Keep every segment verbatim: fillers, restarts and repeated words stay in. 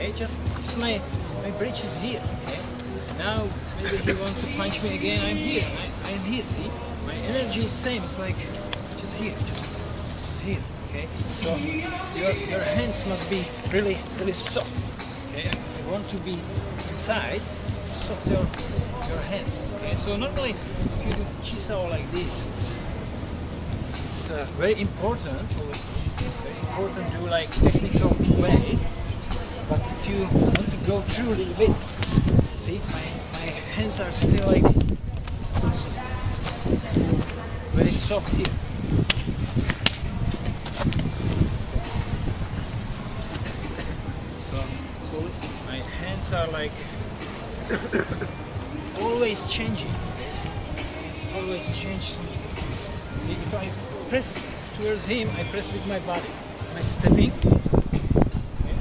Okay, just, just my my bridge is here. Okay, now maybe he wants to punch me again. I'm here. I, I'm here. See, my energy is same. It's like just here, just, just here. Okay, so your your hands must be really really soft. Okay, if you want to be inside, soft your your hands. Okay, so normally if you do chisao like this, it's it's uh, very important. So very important to like technical way. But if you want to go through a little bit, see, my my hands are still like very soft here. So so my hands are like always changing. Okay? So it's always change something. If I press towards him, I press with my body. My stepping. Okay.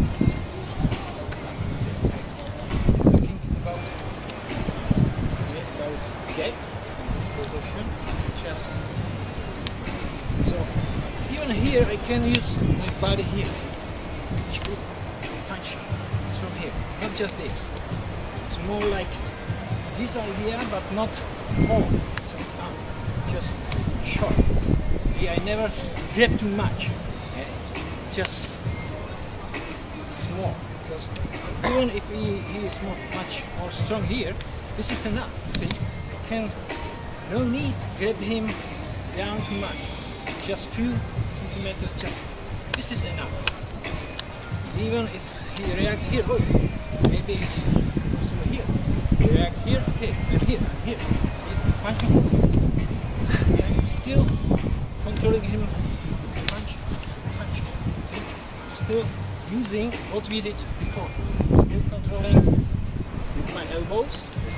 Thinking about, okay, about gap, this position. Just so even here I can use my body here. See? Punch. It's from here, not just this. It's more like this idea, but not whole. It's like, um, just short. See, I never grab too much. Okay? It's just small. Because even if he, he is more, much more strong here, this is enough. See, I can no need to grab him down too much. Just few centimeters. Just this is enough. Even if he reacts here, oh, maybe it's also here. He react here. Okay, I'm here. I'm here. See, punch me. I'm still controlling him. Punch, punch. See, still using what we did before. Still controlling with my elbows,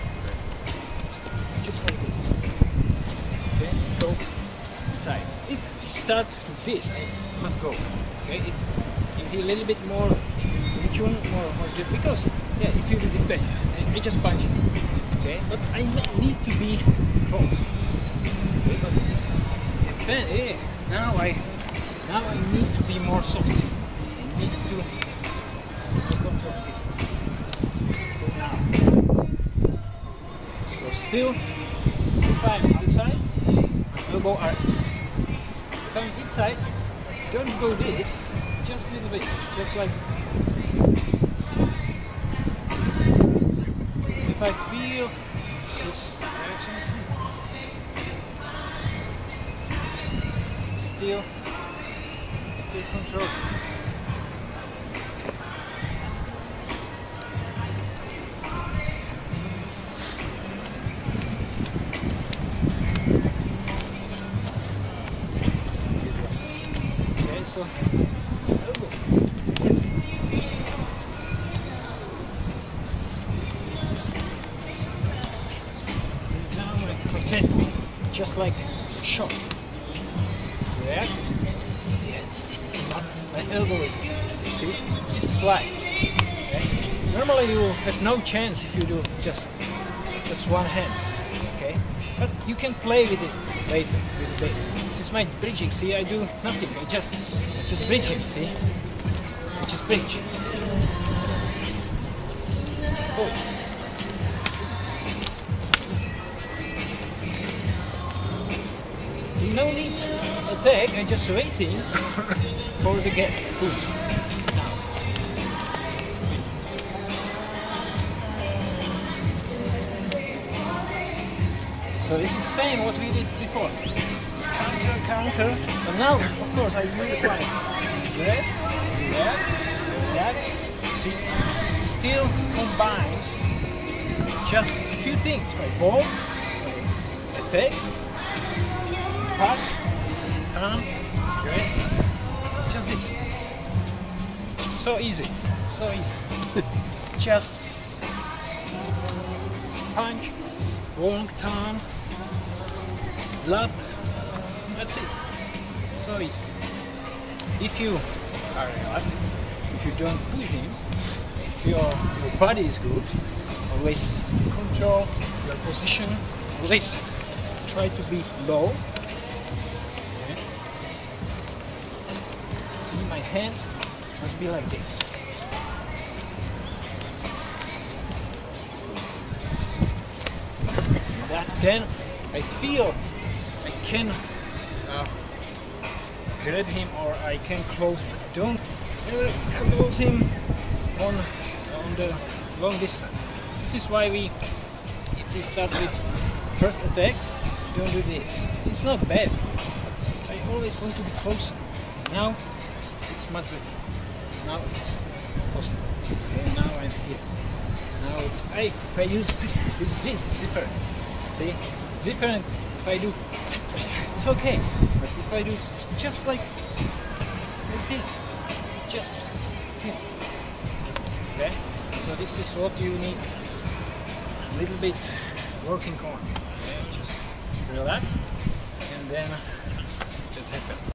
just like this. Okay, go inside. If he start to this, I must go. Okay, if if he a little bit more in tune, more more just because yeah, if you do this back, I, I just punch it. Okay, but I need to be close. Okay, but if defend, eh, now I now I need to be more soft. I need to, to control this. So now, so still, if I'm outside, my elbow are inside. If I'm inside, don't go this, just a little bit, just like. If I feel this direction, still, still control. Okay, so elbow. Okay, just like shot. React. My elbow is here. See? This is why. Okay? Normally you have no chance if you do just just one hand. Okay? But you can play with it later with the bait. This is my bridging, see, I do nothing. I just just bridging, see? I just bridge. Oh. No need to attack, I'm just waiting for the gap. Good. Now. So this is same what we did before. It's counter, counter. But now, of course, I use my left, left, left. See, still combine just a few things. My ball, my attack. Part, turn, okay, just this. It's so easy, so easy. Just punch, long turn, lap, that's it. So easy. If you are relaxed, if you don't push him, your, your body is good, always control your position, always try to be low. My hands must be like this. then I feel I can uh, grab him, or I can close. Don't ever close him on on the long distance. This is why we, if we start with first attack, don't do this. It's not bad. I always want to be closer. Now it's much better. Now it's possible. Okay, now I'm here. Now I, if I use, use this, it's different. See, it's different if I do. It's okay, but if I do just like like this, just here. Okay. So this is what you need a little bit working on. Okay? Just relax, and then that's happen.